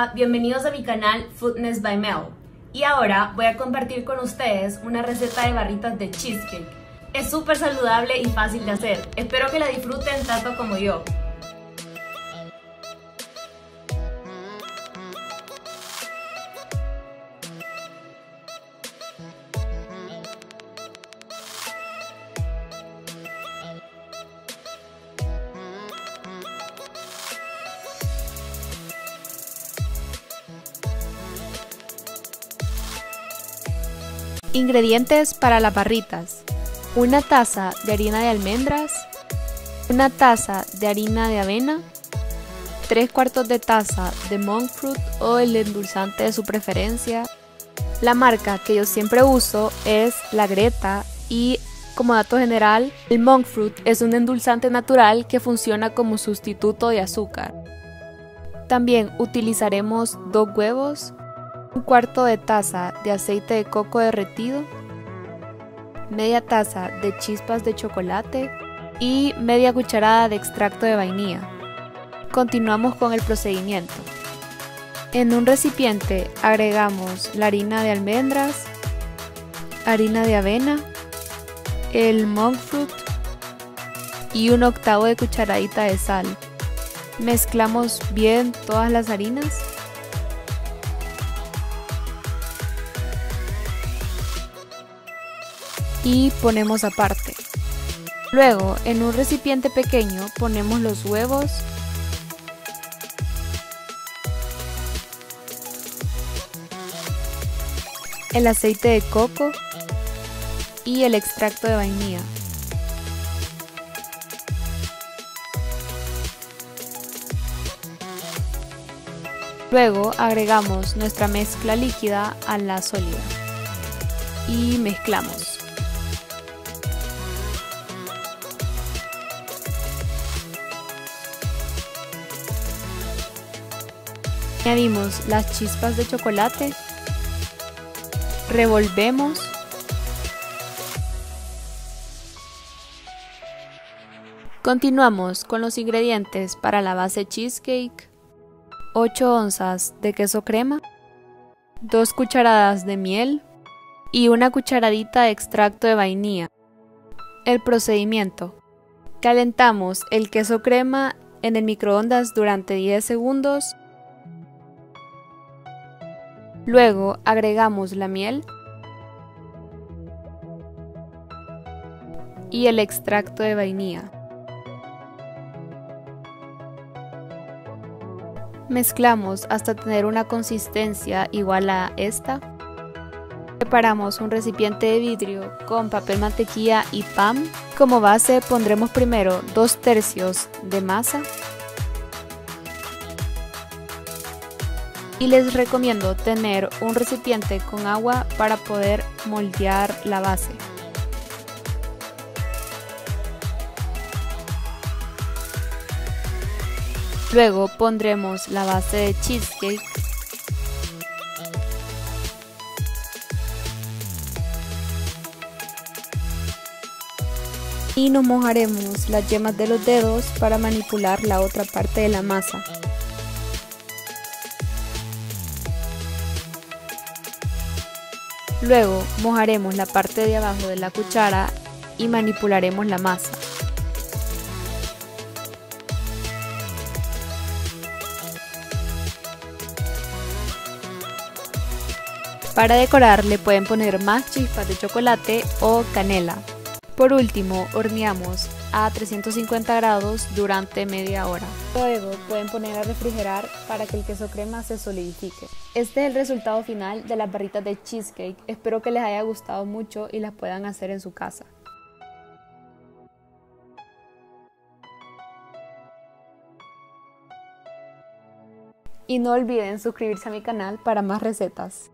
Hola, bienvenidos a mi canal Foodness by Mel. Y ahora voy a compartir con ustedes una receta de barritas de cheesecake. Es súper saludable y fácil de hacer. Espero que la disfruten tanto como yo. Ingredientes para las barritas: una taza de harina de almendras, una taza de harina de avena, 3/4 de taza de monk fruit o el endulzante de su preferencia. La marca que yo siempre uso es la Greta y, como dato general, el monk fruit es un endulzante natural que funciona como sustituto de azúcar. También utilizaremos 2 huevos, 1/4 de taza de aceite de coco derretido, media taza de chispas de chocolate y media cucharada de extracto de vainilla. Continuamos con el procedimiento. En un recipiente agregamos la harina de almendras, harina de avena, el monk fruit y 1/8 de cucharadita de sal. Mezclamos bien todas las harinas. Y ponemos aparte. Luego, en un recipiente pequeño ponemos los huevos, el aceite de coco y el extracto de vainilla. Luego agregamos nuestra mezcla líquida a la sólida y mezclamos. Añadimos las chispas de chocolate, revolvemos Continuamos con los ingredientes para la base cheesecake: 8 onzas de queso crema, 2 cucharadas de miel y 1 cucharadita de extracto de vainilla. El procedimiento: calentamos el queso crema en el microondas durante 10 segundos. Luego agregamos la miel y el extracto de vainilla. Mezclamos hasta tener una consistencia igual a esta. Preparamos un recipiente de vidrio con papel mantequilla y pan. Como base pondremos primero 2/3 de masa. Y les recomiendo tener un recipiente con agua para poder moldear la base. Luego pondremos la base de cheesecake y nos mojaremos las yemas de los dedos para manipular la otra parte de la masa. Luego mojaremos la parte de abajo de la cuchara y manipularemos la masa. Para decorar le pueden poner más chispas de chocolate o canela. Por último, horneamos a 350 grados durante media hora. Luego pueden poner a refrigerar para que el queso crema se solidifique. Este es el resultado final de las barritas de cheesecake. Espero que les haya gustado mucho y las puedan hacer en su casa. Y no olviden suscribirse a mi canal para más recetas.